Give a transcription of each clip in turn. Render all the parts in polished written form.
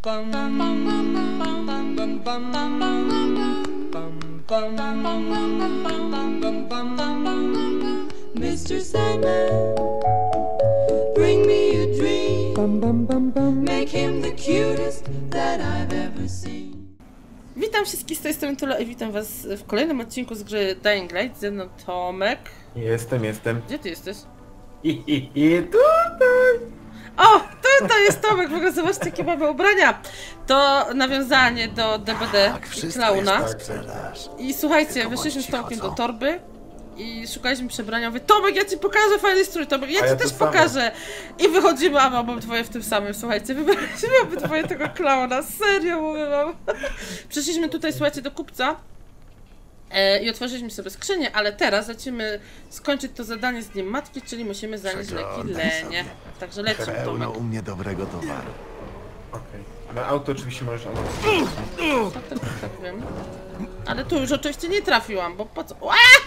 Mr. Sandman, bring me a dream. Make him the cutest that I've ever seen. Witam wszystkich z tej strony Tula i witam was w kolejnym odcinku z gry Dying Light. Ze mną Tomek. Jestem. Gdzie ty jesteś? I tutaj! O! Tutaj jest Tomek, w ogóle zobaczcie jakie mamy ubrania. To nawiązanie do DBD i Klauna. I słuchajcie, wyszliśmy z Tomkiem do torby i szukaliśmy przebrania. Mówię, Tomek, ja ci pokażę fajny strój, Tomek, ja ci też pokażę. I wychodzimy, a mam obydwoje w tym samym, słuchajcie, wybraliśmy obydwoje tego Klauna, serio mówię wam. Przyszliśmy tutaj, słuchajcie, do kupca i otworzyliśmy sobie skrzynię, ale teraz lecimy skończyć to zadanie z Dniem Matki, czyli musimy zanieść leki Lenie. Także lecimy, Tomek. u mnie dobrego towaru. Okej. Na auto oczywiście możesz... Tak wiem. Ale tu już oczywiście nie trafiłam, bo po co?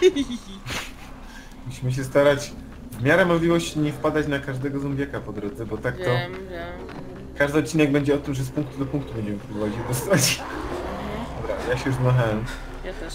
Musimy się starać w miarę możliwości nie wpadać na każdego zombiaka po drodze, bo tak to... Wiem. Każdy odcinek będzie o tym, że z punktu do punktu będziemy próbować je dostać. Dobra, ja się już zmachałem. Ja też.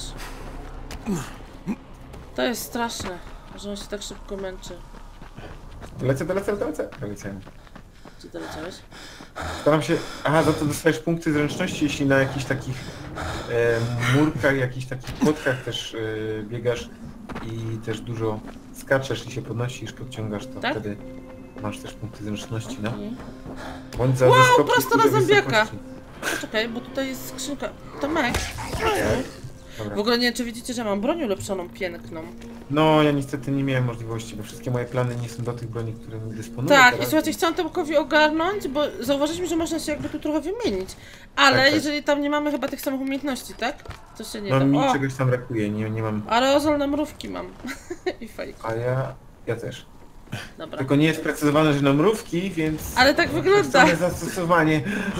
To jest straszne, że on się tak szybko męczy. Lecę. Doleciałem. Gdzie doleciałeś? Staram się... Aha, za to dostajesz punkty zręczności, jeśli na jakichś takich murkach, jakichś takich płotkach też biegasz i też dużo skaczesz i się podnosisz, podciągasz, to tak? wtedy masz też punkty zręczności, no. Okay. Bądź za Wow, wysoki prosto na do zombiaka! wysokości. Poczekaj, bo tutaj jest skrzynka. Tomek! Dobra. W ogóle nie wiem, czy widzicie, że mam broń ulepszoną, piękną. No, ja niestety nie miałem możliwości, bo wszystkie moje plany nie są do tych broni, którymi dysponuję. Tak, teraz. i słuchajcie, chciałam Tomkowi ogarnąć, bo zauważyliśmy, że można się jakby tu trochę wymienić. Ale Tak. jeżeli tam nie mamy chyba tych samych umiejętności, tak? To się nie No da. mi O! czegoś tam brakuje, nie mam... Aerozol na mrówki mam. I fajki. A ja też. Dobra. Tylko nie jest precyzowane, że na mrówki, więc... Ale tak wygląda. Same zastosowanie.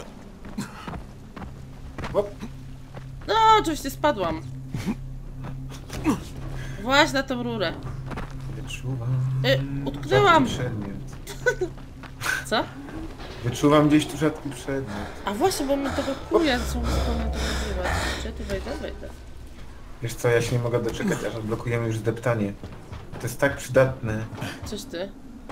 Hop. No, oczywiście spadłam. Właśnie na tą rurę. Wyczuwam... Utknęłam. rzadki przedmiot. Co? Wyczuwam gdzieś tu rzadki przedmiot. A właśnie, bo my tego kuja są zupełnie to używać. Czy tu wejdę? Wiesz co, ja się nie mogę doczekać, aż odblokujemy już zdeptanie. To jest tak przydatne. Coś ty.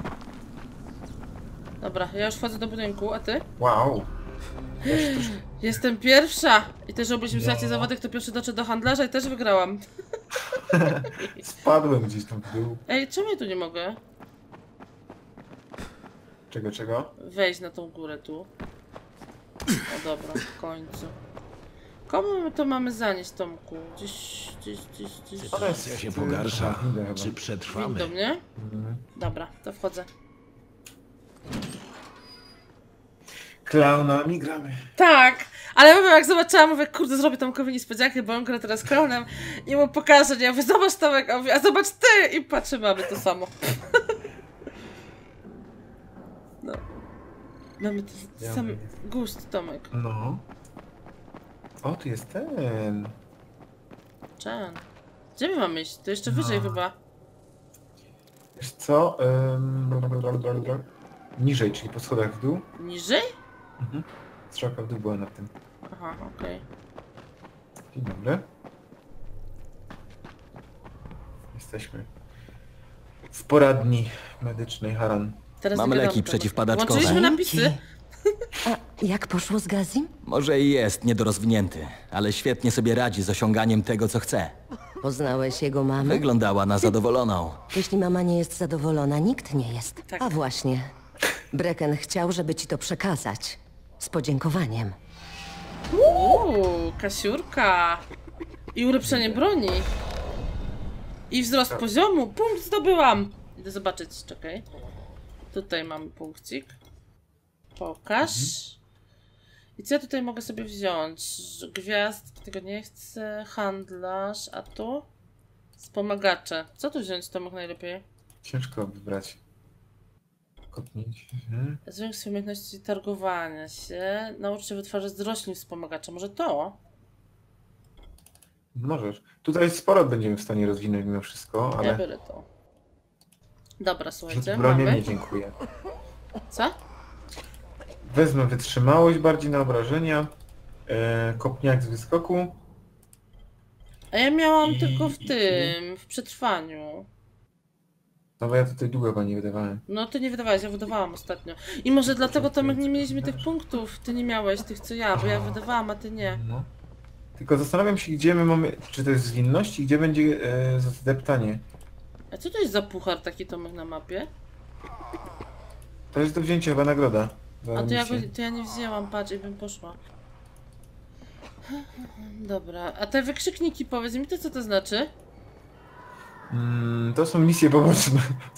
Dobra, ja już wchodzę do budynku, a ty? Wow. Ja się troszkę... Jestem pierwsza! I też robiliśmy w słuchajcie zawodach, kto pierwszy doszedł do handlarza i też wygrałam. Spadłem gdzieś tam w dół. Ej, czemu ja tu nie mogę Czego? wejść na tą górę tu? O dobra, w końcu. Komu my to mamy zanieść, Tomku? Gdzieś... Sytuacja się pogarsza. Czy Windą, przetrwamy? nie? Dobra, to wchodzę. Klaunami gramy. Tak! Ale mówię, jak zobaczyłam, mówię, kurde, zrobię Tomkowi niespodziankę, bo on gra teraz klaunem i mu pokażę, nie? Ja mówię, zobacz Tomek, a, mówię, a zobacz ty! I patrzę, mamy to samo. No. Mamy ten sam gust, Tomek. No. O, tu jest ten. Chan. Gdzie my mamy iść? To jeszcze wyżej chyba. Wiesz co? Niżej, czyli po schodach w dół. Niżej? Strzałka w dół była na tym. Aha, okej. Dzień dobry. Jesteśmy w poradni medycznej Haran. Teraz Mam nie gadamy, leki Tomek. przeciwpadaczkowe. Włączyliśmy napisy. A jak poszło z Gazim? Może i jest niedorozwinięty, ale świetnie sobie radzi z osiąganiem tego, co chce. Poznałeś jego mamę? Wyglądała na zadowoloną. Jeśli mama nie jest zadowolona, nikt nie jest. Tak. A właśnie. Brecken chciał, żeby ci to przekazać. Z podziękowaniem. Kasiurka. I ulepszenie broni. I wzrost poziomu. Punkt zdobyłam. Idę zobaczyć, czekaj. Tutaj mamy punkcik. Pokaż. I co ja tutaj mogę sobie wziąć? Gwiazdki, tego nie chcę. Handlarz, a tu? Wspomagacze. Co tu wziąć, Tomek, najlepiej? Ciężko wybrać. Kopnięcie. Zwiększ swoje umiejętności targowania się. Naucz się wytwarzać z roślin wspomagacze. Może to? Możesz. Tutaj sporo będziemy w stanie rozwinąć mimo wszystko, ale... Ja biorę to. Dobra, Rzut słuchajcie, bronią mamy. nie dziękuję. Co? Wezmę wytrzymałość bardziej na obrażenia. Kopniak z wyskoku. A ja miałam I- tylko w tym, w przetrwaniu. No bo ja tutaj długo chyba nie wydawałem. No ty nie wydawałeś, ja wydawałam ostatnio. I może dlatego Tomek nie mieliśmy tych punktów. Ty nie miałeś tych co ja, bo ja wydawałam, a ty nie. No. Tylko zastanawiam się, gdzie my mamy... Czy to jest zwinność i gdzie będzie zdeptanie. A co to jest za puchar taki Tomek na mapie? To jest do wzięcia chyba nagroda. za A misję. to ja nie wzięłam, patrz i bym poszła. Dobra, a te wykrzykniki powiedz mi to co to znaczy? To są misje poboczne.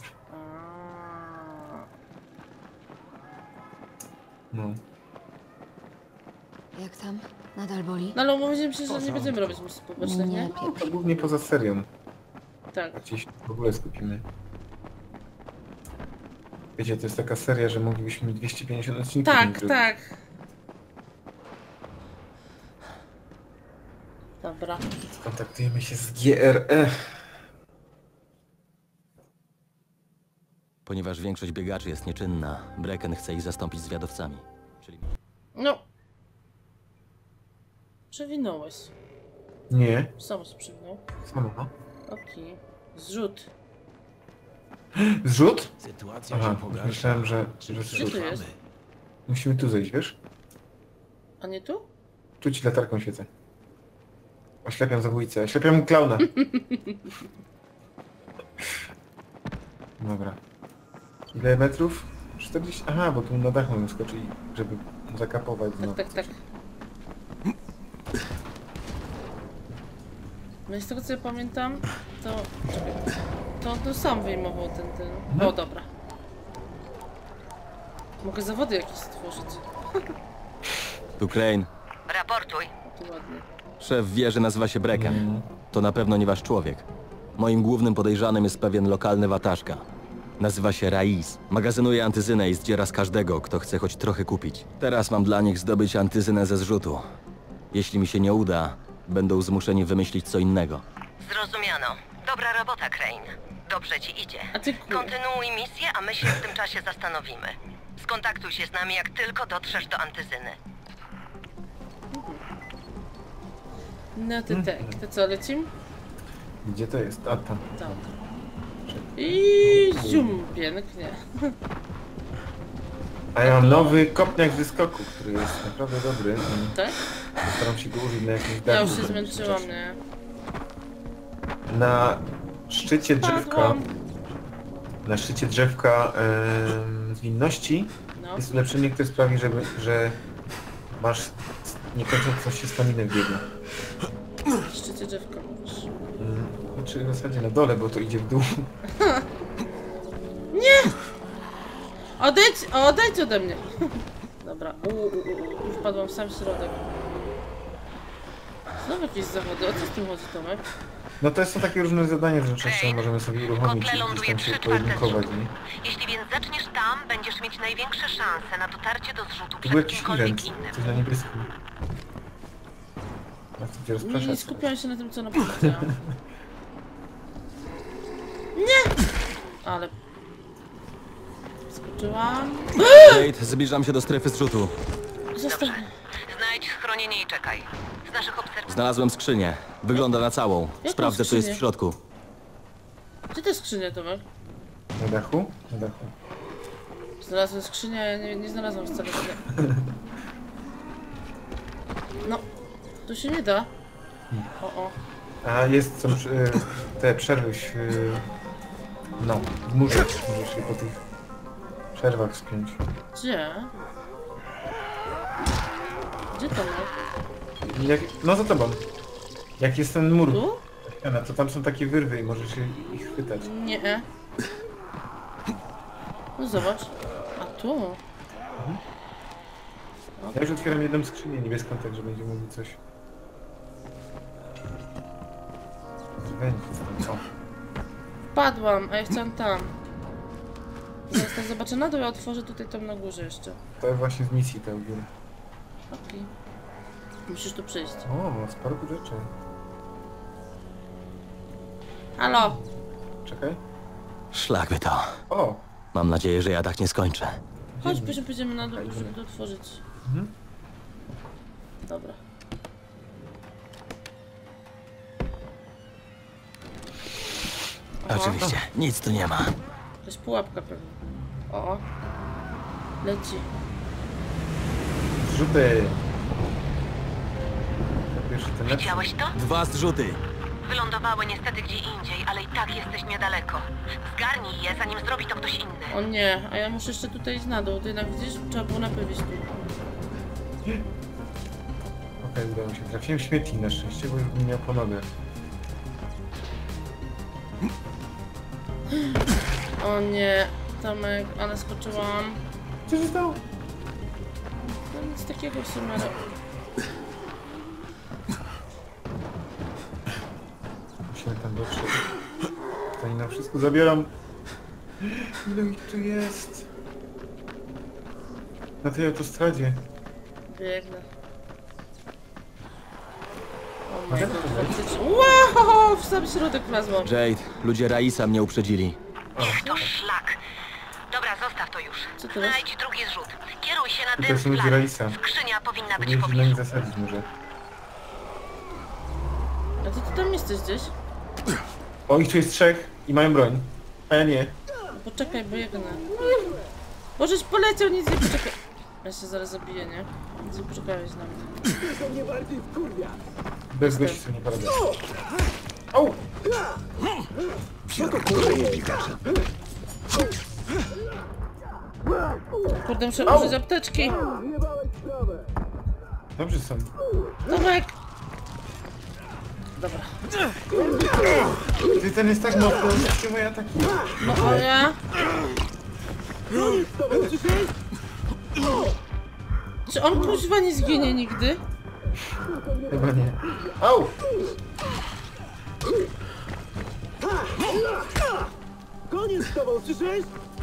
No. Jak tam? Nadal boli? No ale umówiliśmy się, że nie będziemy robić misji pobocznych, nie? To głównie poza serią. Tak. Bardziej się w ogóle skupimy. Wiecie, to jest taka seria, że moglibyśmy 250 odcinków. Tak, tak. Dobra. Skontaktujemy się z GRE. Ponieważ większość biegaczy jest nieczynna, Brecken chce ich zastąpić zwiadowcami. Czyli... No. Przewinąłeś. Nie. Sam się przewinął. Samo. Okej. Zrzut. Zrzut? Sytuacja Aha, się pogarsza. myślałem, że Gdzie zrzut. to jest? Musimy tu zejść, wiesz? A nie tu? Tu ci latarką świecę. Oślepiam zabójcę, oślepiam klauna. Dobra. Ile metrów? 40? Aha, bo tu na dach mamy skoczyć, żeby zakapować znowu. Tak, tak, tak. No i z tego co ja pamiętam, to... To on tu sam wyjmował ten... O, dobra. Mogę zawody jakieś stworzyć. Tu Crane. Raportuj. Tu ładnie. Szef wieży nazywa się Brecken. To na pewno nie wasz człowiek. Moim głównym podejrzanym jest pewien lokalny wataszka. Nazywa się Raiz. Magazynuje antyzynę i zdziera z każdego, kto chce choć trochę kupić. Teraz mam dla nich zdobyć antyzynę ze zrzutu. Jeśli mi się nie uda, będą zmuszeni wymyślić co innego. Zrozumiano. Dobra robota, Crane. Dobrze ci idzie. A ty... Kontynuuj misję, a my się w tym czasie zastanowimy. Skontaktuj się z nami, jak tylko dotrzesz do antyzyny. No to tak. To co, lecim? Gdzie to jest? A tam. Tam. I zium, pięknie. A ja mam nowy kopniak z wyskoku, który jest naprawdę dobry. Tak? Staram się go użyć na jakimś dachu. Ja już się zmęczyłam, nie? Na szczycie drzewka, Padłam. na szczycie drzewka zwinności No. jest ulepszenie, które sprawi, że masz niekończącą się staminę w biegu. W szczycie drzewka mówisz. Znaczy w zasadzie na dole, bo to idzie w dół. Odejdź ode mnie. Dobra. Wpadłam w sam środek. Znowu jakieś zawody. O co z tym chodzi, Tomek? No to są takie różne zadania zręcznościowe, możemy sobie uruchomić Kotle i ląduje gdzieś tam się 3/4 pojedynkować, zrzutu. nie? Jeśli więc zaczniesz tam, będziesz mieć największe szanse na dotarcie do zrzutu Tu był przed jakiś kimkolwiek event, innym. coś na niebieskim. Ja chcę cię Nie rozpraszać. skupiałam się na tym, co napisałam. Nie! Ale... Skoczyłam. Kate, zbliżam się do strefy zrzutu. Zostań. Znajdź schronienie i czekaj. Z naszych obserwacji Znalazłem skrzynię. Wygląda na całą. Sprawdzę, co jest w skrzynię? środku. Gdzie to jest skrzynia, Tomek? Na dachu? Na dachu. Znalazłem skrzynię, a ja nie znalazłam wcale skrzyni. No, to się nie da. O. A jest, są te przerwy no, w murze. Możesz się po tych przerwach wspiąć. Gdzie? Gdzie Tomek? No za tobą. Jak jest ten mur, Tu? to tam są takie wyrwy i możesz ich chwytać. Nie. No zobacz. A tu? Ja już otwieram jedną skrzynię niebieską, tak że będziemy mogli coś... Zwędzić. O. Padłam, a ja chciałam tam. Zaraz tam zobaczę na dół, ja otworzę tutaj tam na górze jeszcze. To jest właśnie z misji te u góry. Okej. Musisz tu przyjść. O, sporo tu rzeczy. Halo! Czekaj. Szlak by to. O! Mam nadzieję, że ja tak nie skończę. Chodź, pójdziemy na dół, żeby to otworzyć. Mhm. Dobra. Aha. Oczywiście, nic tu nie ma. Jakaś pułapka pewnie. O. Leci. Zrzuty. Pierwszy ten lepszy. Widziałeś to? 2 zrzuty. Wylądowały niestety gdzie indziej, ale i tak jesteś niedaleko. Zgarnij je, zanim zrobi to ktoś inny. O nie, a ja muszę jeszcze tutaj iść na dół. Ty jednak widzisz? Trzeba było naprawić tu. Okej, udało się. Trafiłem w śmietnik na szczęście, bo już bym miał po nogę. O nie, Tomek, ale skoczyłam. Co się stało? No nic takiego w sumie. Ale... Musimy tam dotrzeć. To oni nam wszystko zabiorą. Ile ich tu jest? Na tej autostradzie. Biegnę. O A my jak god, to wejść? faktycznie. Wow, w sam środek wlazłam. Jade, ludzie Raisa mnie uprzedzili. Niech to szlak. Dobra, zostaw to już. Co teraz? Znajdź drugi zrzut. Kieruj się na Tutaj dym są ludzie z Raisa. Skrzynia powinna być w Powinieneś na nich pobliżu. zasadzić może. A ty tam jesteś gdzieś? O, ich tu jest 3 i mają broń. A ja nie. No poczekaj, bo biegnę. Bożeś poleciał, nic nie poczekaj. Ja się zaraz zabiję, nie? Nic nie poczekałeś na mnie. Bez gości sobie nie poradzę. Au! Kurde, muszę użyć apteczki. Dobrze są. Tomek! Dobra. Ty ten jest tak mocno, że moje ataki. No a ja? Czy on kuźwa nie zginie nigdy? Chyba nie. Au! Koniec z tobą, słyszysz?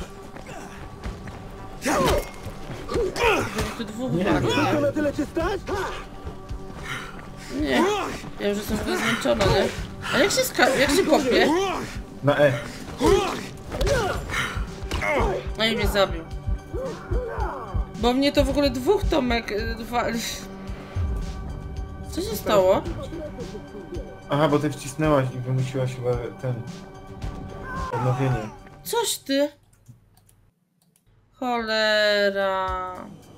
Tu dwóch walczy, To nie? na tyle cię stać? Nie. Ja już jestem w ogóle zmęczona, nie? A jak się kopie? Na E. No i mnie zabił. Bo mnie to w ogóle dwóch Tomek wali. Co się stało? Aha, bo ty wcisnęłaś i wymusiłaś chyba ten... odnowienie. Coś ty. Cholera.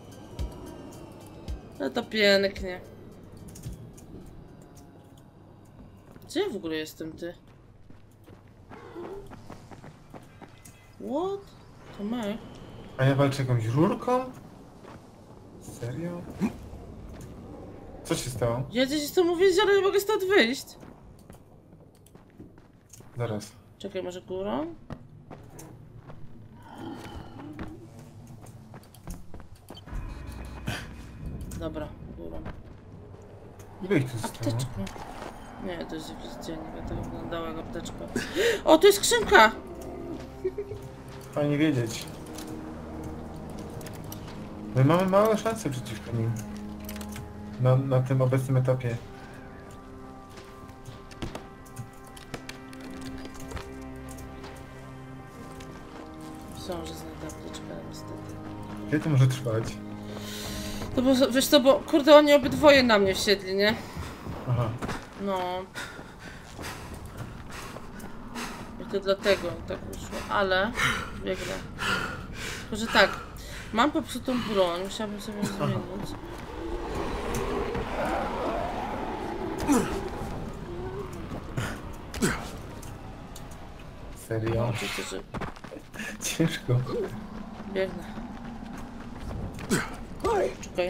No to pięknie. Gdzie ja w ogóle jestem, ty? What? Tomek? A ja walczę jakąś rurką? Serio? Co się stało? Ja gdzieś jestem uwięziona, ale nie mogę stąd wyjść. Zaraz. Czekaj, może górą? Dobra, górą. Ile ich tu stało? Apteczka. Nie, to jest jakiś dziennik, ja to wyglądała jak apteczka. O, to jest skrzynka! Fajnie wiedzieć. My mamy małe szanse przeciwko nim. Na tym obecnym etapie. Myślałam, że znajdę apteczkę, ale niestety. Ile to może trwać? To bo, wiesz co, bo kurde, oni obydwoje na mnie wsiedli, nie? Aha. No. I to dlatego tak wyszło, ale biegnę. Tylko, że tak, mam popsutą broń, musiałabym sobie ją zmienić. Serio? No, oczywiście, że Ciężko. biegnę. Czekaj.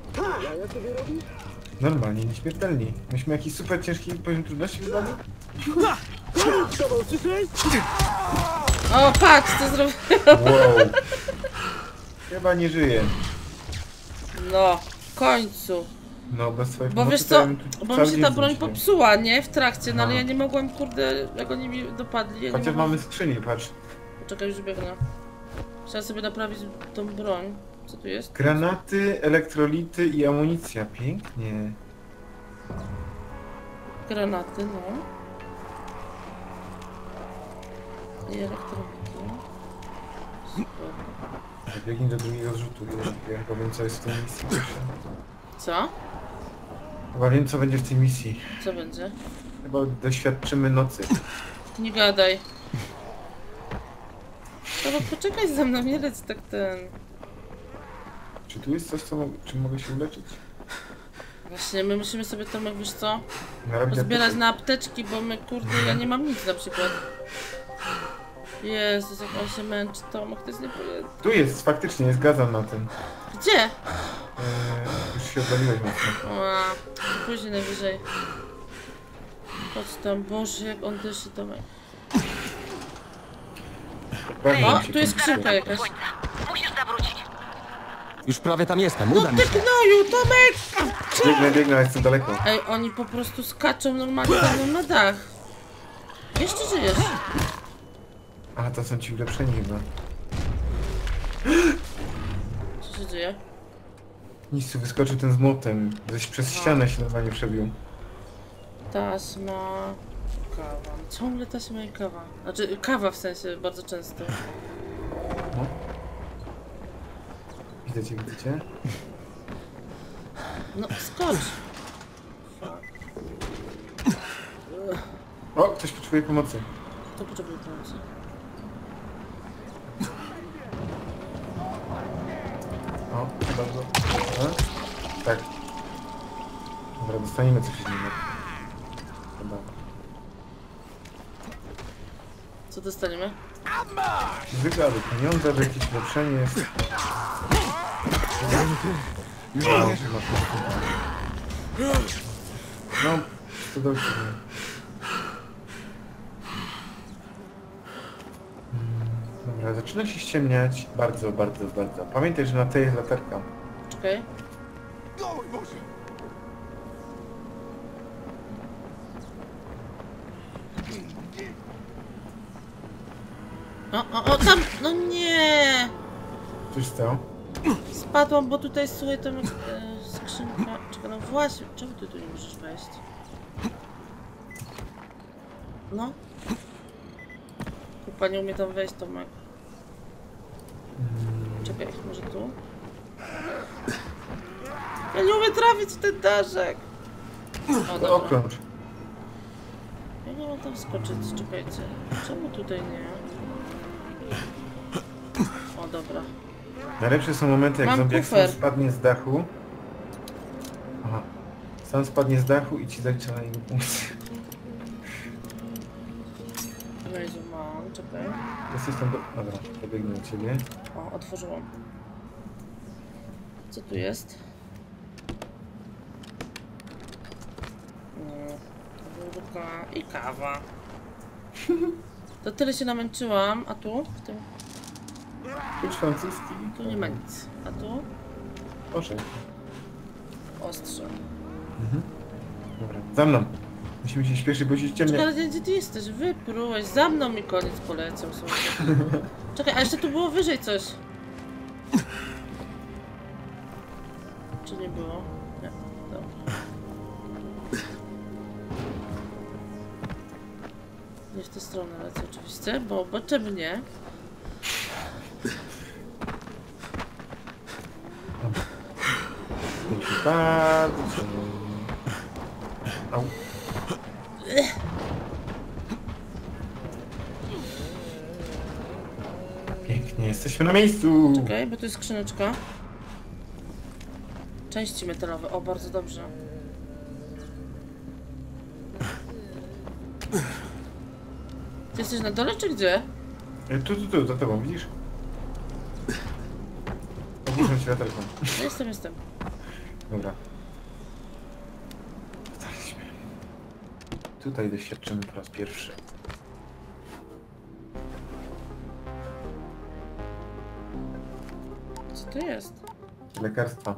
Normalnie, nieśmiertelni. Myśmy jakiś super ciężki poziom trudności wybrali? Koniec z tobą, słyszysz? O, patrz, co zrobiłem. Wow. Chyba nie żyje. No, w końcu. No, bez swojej Bo pomocy wiesz to co, ja bym tu bo mi cały się dzień ta broń zmęczył. popsuła, nie? W trakcie, no ale Aha. ja nie mogłem, kurde, jak oni mi dopadli. Ja nie Chociaż mogłem... mamy skrzynię, patrz. Poczekaj, już biegnę. Trzeba sobie naprawić tą broń. Co tu jest? Granaty, elektrolity i amunicja. Pięknie. Granaty, no. I elektroniki. Super. Biegnij do drugiego zrzutu. Ja chyba wiem, co jest w tej misji. Co? Chyba wiem, co będzie w tej misji. Co będzie? Chyba doświadczymy nocy. Nie gadaj. Dobra, poczekaj za mną, nie leć tak ten... Czy tu jest coś, czym mogę się uleczyć? Właśnie, my musimy sobie, Tomek, wiesz co? Narobię Pozbierać apteczek. na apteczki, bo my, kurde, ja nie mam nic na przykład. Jezus, jak on się męczy, Tomek, to jest niepojęte. Tu jest, faktycznie, jest gazan na tym. Gdzie? Już się oddaliłeś mocno. A, później najwyżej. Chodź tam, Boże, jak on dyszy, Tomek. Bardzo O, mi się tu jest kończy. skrzynka jakaś. Słońca. Musisz zawrócić. Już prawie tam jestem, No uda mi ty się. gnoju, Tomek! Biegnę, ale jestem daleko. Ej, oni po prostu skaczą normalnie za mną na dach. Jeszcze żyjesz. A, to są ci ulepszeni chyba. Co się dzieje? Nic, tu wyskoczył ten z młotem. Gdzieś przez ścianę się normalnie przebił. Taśma... Kawa. Ciągle taśma i kawa. Znaczy, kawa w sensie, bardzo często. No. Widzicie, widzicie? No, skocz. Fuck. O, ktoś potrzebuje pomocy. To potrzebuję pomocy. O, bardzo. Tak. Dobra, dostaniemy coś innego. Dobra. Co dostaniemy? Zwykle albo pieniądze, albo jakieś ulepszenie jest. No, to dobrze. Dobra, zaczyna się ściemniać. Bardzo, bardzo, bardzo. Pamiętaj, że na tej jest latarka. Czekaj. O, tam! No nie! Coś stało? Spadłam, bo tutaj, słuchaj, tam skrzynka... Czekaj, no właśnie, czemu ty tu nie możesz wejść? No. Kupa nie umie tam wejść, Tomek. Czekaj, może tu? Ja nie umiem trafić w ten daszek! O, To dobra. okrącz. Ja nie mam tam skoczyć, czekajcie. Czemu tutaj nie? O, dobra. Najlepsze są momenty, jak Mam zombiak kufer. sam spadnie z dachu. Aha. Sam spadnie z dachu i ci zalicza na niego punkty. Jezu, mam, czekaj. Jesteś tam do... Dobra, pobiegnę do ciebie. O, otworzyłam. Co tu jest? Wódka i kawa. To tyle się namęczyłam, a tu? W tym... Klucz francuski. Tu nie ma nic. A tu? Proszę. Ostrze. Dobra, za mną. Musimy się śpieszyć, bo się ściemnia. Czekaj, ale gdzie ty jesteś? Wyprułeś. Za mną i koniec polecał sobie. Czekaj, a jeszcze tu było wyżej coś. Czy nie było? Nie, dobra. Nie w tę stronę lecę oczywiście, bo czemu nie? Dzięki bardzo. Au. Pięknie, jesteśmy na miejscu. Czekaj, bo tu jest skrzyneczka. Części metalowe, o bardzo dobrze. Ty jesteś na dole czy gdzie? Tu, za tobą, widzisz? Ogłuszam ci latarką. No jestem. Dobra. Wstaliśmy. Tutaj doświadczymy po raz pierwszy. Co to jest? Lekarstwa.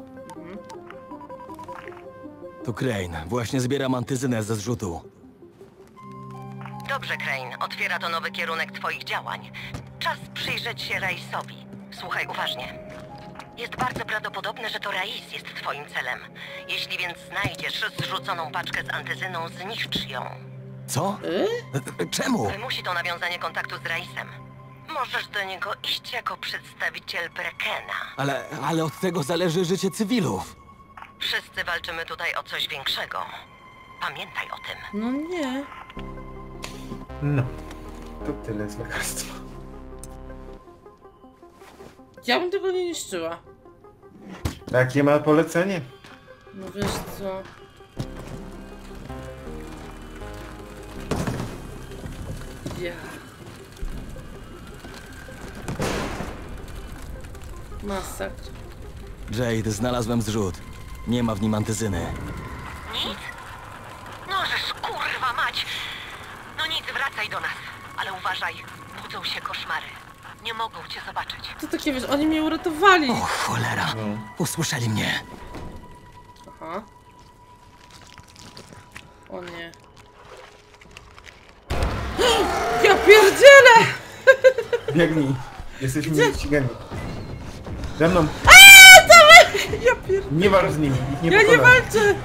To Crane. Właśnie zbieram antyzynę ze zrzutu. Dobrze, Crane. Otwiera to nowy kierunek twoich działań. Czas przyjrzeć się Raisowi. Słuchaj uważnie. Jest bardzo prawdopodobne, że to Rais jest twoim celem. Jeśli więc znajdziesz zrzuconą paczkę z antyzyną, zniszcz ją. Co? Czemu? Wymusi to nawiązanie kontaktu z Raisem. Możesz do niego iść jako przedstawiciel Brekena. Ale od tego zależy życie cywilów. Wszyscy walczymy tutaj o coś większego. Pamiętaj o tym. No nie. No. To tyle z lekarstwa. Ja bym tego nie niszczyła. Jakie ma polecenie? No wiesz co... Ja... Masakra. Jade, znalazłem zrzut. Nie ma w nim antyzyny. Nic? No żeż kurwa mać! No nic, wracaj do nas. Ale uważaj, budzą się koszmary. Nie mogą cię zobaczyć. To takie, wiesz, oni mnie uratowali. O cholera! Usłyszeli mnie. Aha. O nie. Ja pierdzielę! Biegnij. Jesteśmy ścigani. Ze mną. Ja pierdzielę! Nie walcz z nimi. Ich nie Ja nie pokonam. walczę!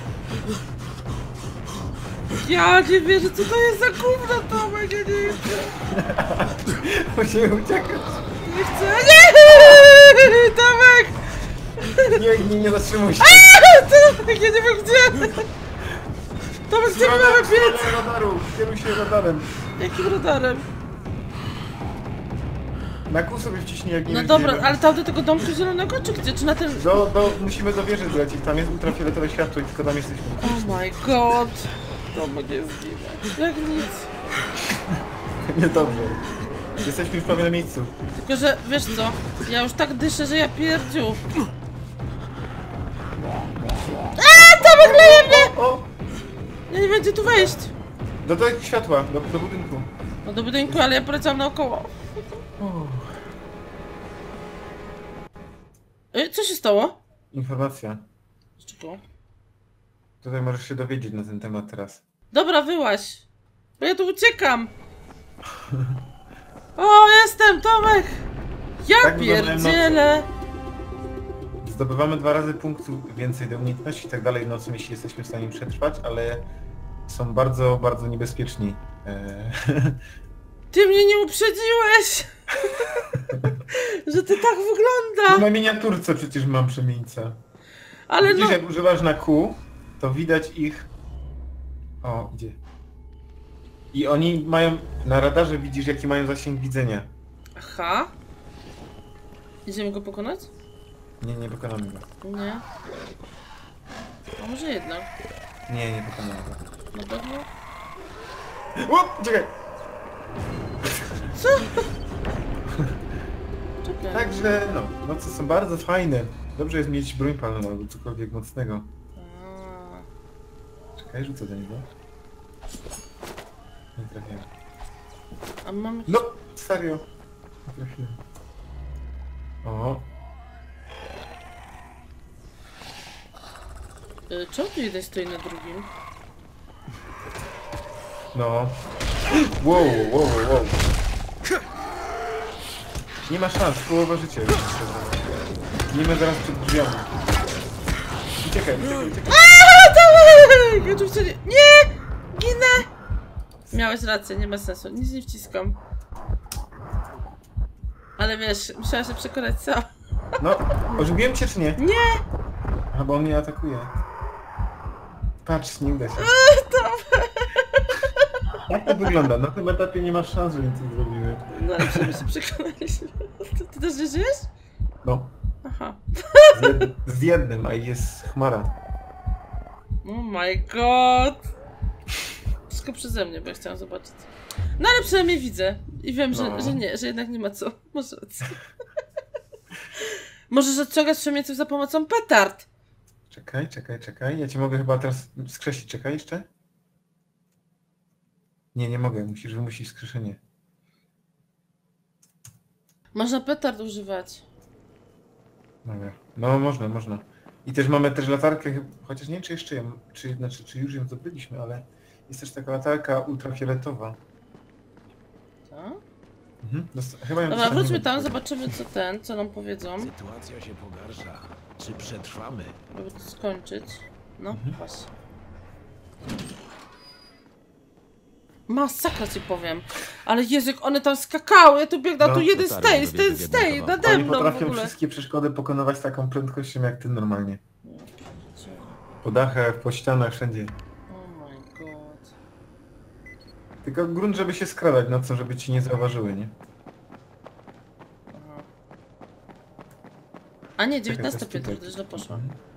Ja nie wierzę, co to jest za gówno, Tomek, ja nie chcę. Musimy uciekać. Nie chcę. Nie! Tomek! Nie zatrzymuj się. Tomek, ja nie wiem gdzie! Tomek, gdzie my mamy biec? Radaru. Kieruj się radarem. Jakim radarem? Na kół sobie wciśnij, jak nie No wiesz, dobra, gdzie- ale tam do tego domku zielonego, czy gdzie? Czy na tym... Musimy do wieży zlecieć. Tam jest ultrafioletowe światło i tylko tam jesteśmy. Oh my god! Tomek jest dziwny. Jak nic. Niedobrze. Jesteśmy już prawie na miejscu. Tylko, że wiesz co? Ja już tak dyszę, że ja pierdziu. Tomek leje mnie! O! Ja nie wiem, gdzie tu wejść. Do tego światła, do budynku. No do budynku, ale ja poleciałam naokoło. Co się stało? Informacja. Z czego? Tutaj możesz się dowiedzieć na ten temat teraz. Dobra, wyłaź. Bo ja tu uciekam. O, jestem, Tomek! Ja Tak wyglądają pierdzielę! Zdobywamy 2 razy punktów więcej do umiejętności i tak dalej nocą, jeśli jesteśmy w stanie przetrwać, ale są bardzo, bardzo niebezpieczni. Ty mnie nie uprzedziłeś! Że to tak wygląda! Na miniaturce przecież mam przemieńca. Ale Widzisz, no... jak używasz na Q, to widać ich... O, gdzie? I oni mają... Na radarze widzisz, jaki mają zasięg widzenia. Aha. Idziemy go pokonać? Nie pokonamy go. Nie. A może jednak? Nie pokonamy go. Na pewno? O, czekaj! Co? Czekaj. Także, noce są bardzo fajne. Dobrze jest mieć broń palną albo cokolwiek mocnego. Czekaj, rzucę do niego. Nie trafiłem. A mamy... No, serio. Nie trafiłem. O, Czemu tu jeden stoi na drugim? no. Wow. Nie ma szans, połowa życia już. Ginimy zaraz przed drzwiami. Uciekaj. Tomek! Oczywiście nie! Ginę! Miałeś rację, nie ma sensu. Nic nie wciskam. Ale wiesz, musiałam się przekonać co? No, ożywiłem cię czy nie? Nie! A bo on mnie atakuje. Patrz, nie uda się. Jak to wygląda? Na tym etapie nie masz szans, że nic nie zrobimy. No ale przynajmniej się przekonaliśmy. Ty też nie żyjesz? No, Aha. z jednym, a jest chmara. Oh my god! Wszystko przeze mnie, bo ja chciałam zobaczyć. No ale przynajmniej widzę. I wiem, że nie, że jednak nie ma co. Może rację. Możesz odciągać przemieńców za pomocą petard. Czekaj. Ja cię mogę chyba teraz skrzesić. Czekaj jeszcze. Nie mogę. Musisz wymusić skrzeszenie. Można petard używać. Dobra. No można. I też mamy też latarkę, chociaż nie wiem czy jeszcze ją, czy już ją zdobyliśmy, ale jest też taka latarka ultrafioletowa. Tak? Chyba ją Dobra, dostaniemy. wróćmy tam, zobaczymy co nam powiedzą. Sytuacja się pogarsza. Czy przetrwamy? Żeby to skończyć. No, właśnie. Masakra ci powiem. Ale Jezu, jak one tam skakały, ja tu biegnę, No, tu jeden dotarłem do wieży stej, jednego. nade Oni mną w potrafią ogóle. wszystkie przeszkody pokonywać taką prędkością jak ty normalnie. Po dachach, po ścianach, wszędzie. Oh my god. Tylko grunt, żeby się skradać nocą, żeby ci nie zauważyły, nie? Aha. A nie, Czekaj, 19 to jest piętro, tutaj. to źle poszło.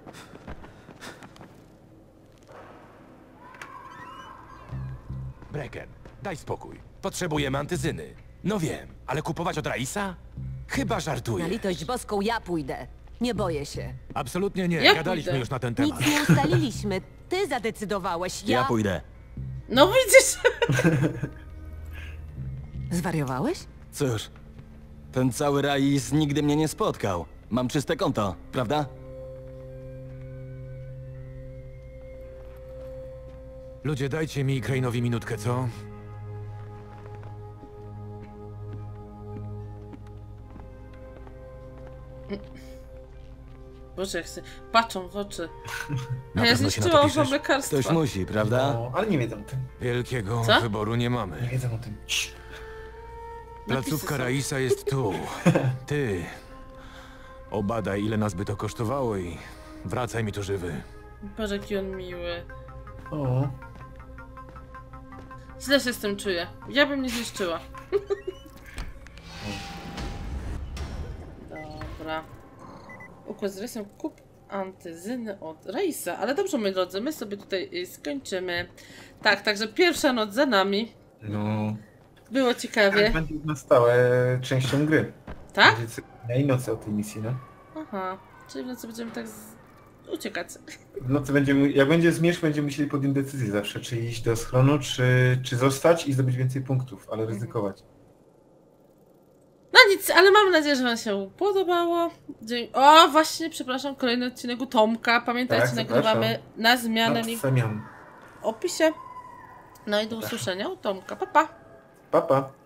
Brecken, daj spokój. Potrzebujemy antyzyny. No wiem, ale kupować od Raisa? Chyba Na żartuję. litość boską ja pójdę. Nie boję się. Absolutnie nie, Ja gadaliśmy pójdę. już na ten Nic temat. nie ustaliliśmy. Ty zadecydowałeś. Ja pójdę. No widzisz? Zwariowałeś? Cóż, ten cały Rais nigdy mnie nie spotkał. Mam czyste konto, prawda? Ludzie, dajcie mi i Crane'owi minutkę, co? Boże, jak się patrzą w oczy. Na A ja pewno się na to zniszczyłam piszesz? wam lekarstwa. Ktoś musi, prawda? No, ale nie wiedzą o tym. Wielkiego Co? wyboru nie Nie mamy. wiedzą o tym. Cii. Placówka są. Raisa jest tu. Ty. Obadaj, ile nas by to kosztowało i wracaj mi tu żywy. Boże, jaki on miły. O, Źle się z tym czuję. Ja bym nie zniszczyła. Dobra. Układ z Raisem, kup antyzyny od Raisa. Ale dobrze, moi drodzy, my sobie tutaj skończymy. Tak, także pierwsza noc za nami. no. Było ciekawie. Będzie na stałe częścią gry. Tak? Będzie dnia i nocy o tej misji, no. Aha. Czyli w nocy będziemy tak uciekać. W nocy będziemy, jak będzie zmierzch, będziemy musieli podjąć decyzję zawsze, czy iść do schronu, czy zostać i zdobyć więcej punktów, ale ryzykować. No nic, ale mam nadzieję, że wam się podobało. O, właśnie, przepraszam, kolejny odcinek u Tomka. Pamiętajcie, Tak, nagrywamy na zmianę, link Przemian. w opisie. No i do usłyszenia u Tomka. Pa, pa. Pa, pa.